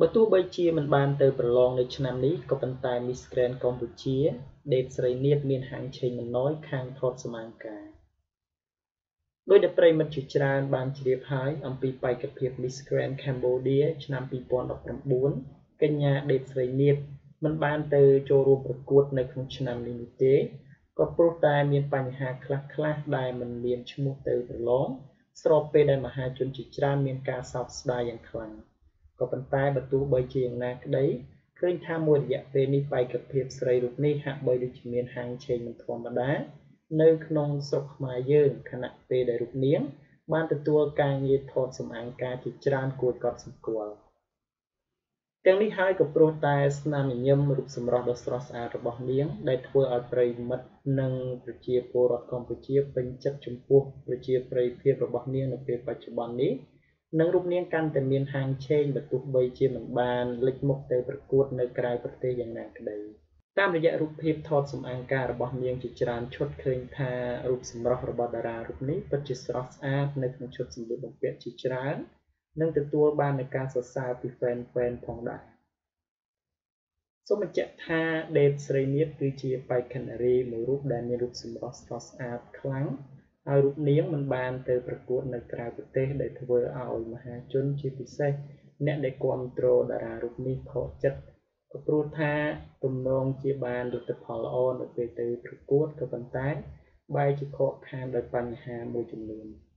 បើទោះបីជាមិនបានទៅប្រឡងនៅឆ្នាំនេះក៏ប៉ុន្តែ Miss Grand កម្ពុជា ដេត ស្រីនាថមានហាងឆេងមិនណយខាងថតសម្អាងការដោយដែលប្រិមិត្តជាច្រើនបានជ្រាបហើយអំពីបេក្ខភាព Miss Grand Cambodia ឆ្នាំ2019 កញ្ញាដេត ស្រីនាថមិនបានទៅចូលរួមប្រកួតនៅក្នុងឆ្នាំនេះនោះទេក៏ព្រោះតែមានបញ្ហាខ្លះៗដែលមិនមានឈ្មោះទៅប្រឡងស្របពេលដែលមហាជនជាច្រើនមានការសោកស្ដាយយ៉ាងខ្លាំងក៏ប៉ុន្តែបើទោះបីជាយ៉ាងណាក្តីឃើញថាមួយរយៈពេលនេះបេក្ខភាពស្រីរូបនេះហាក់បីដូចជាមានហាងឆេងមិនធម្មតានៅក្នុងស្រុកខ្មែរយើងខណៈពេលដែលរូបនាងបានទទួលការងារថតសម្អាងការជាច្រើនគួរឲ្យកត់សម្គាល់ទាំងនេះហើយក៏ព្រោះតែស្នាមញញឹមរូបសម្រស់ដ៏ស្រស់ស្អាតរបស់នាងដែលធ្វើឲ្យប្រិយមិត្តនិងប្រជាពលរដ្ឋកម្ពុជាពេញចិត្តចំពោះប្រជាប្រិយភាពរបស់នាងនៅពេលបច្ចុប្បន្ននេះនិងរូបនាងកាន់តែមានហាងឆេងបើទោះបីជាមិនបានលេចមុខទៅប្រកួតនៅក្រៅប្រទេសយ៉ាងណាក្តីតាមរយៈរូបភាពថតសម្អាងការរបស់នាងជាច្រើនឈុតឃើញថារូបសម្រស់របស់តារារូបនេះពិតជាស្រស់ស្អាតនៅក្នុងឈុតសម្លៀកបំពាក់ជាច្រើននិងទទួលបាននូវការសរសើរពី fan ផងដែរសូមបញ្ជាក់ថាដេត ស្រីនាថគឺជាបេក្ខនារីមួយរូបដែលមានរូបសម្រស់ស្រស់ស្អាតខ្លាំងហើយរូបនាងមិនបានទៅប្រកួតនៅក្រៅប្រទេសដែលធ្វើឲ្យមហាជនជាពិសេសអ្នកដែលគាំទ្រតារារូបនេះខកចិត្តក៏ព្រោះថាទំនងជាបានលទ្ធផលល្អនៅពេលទៅប្រកួតក៏ប៉ុន្តែបែរជាខកខានដោយបញ្ហាមួយចំនួន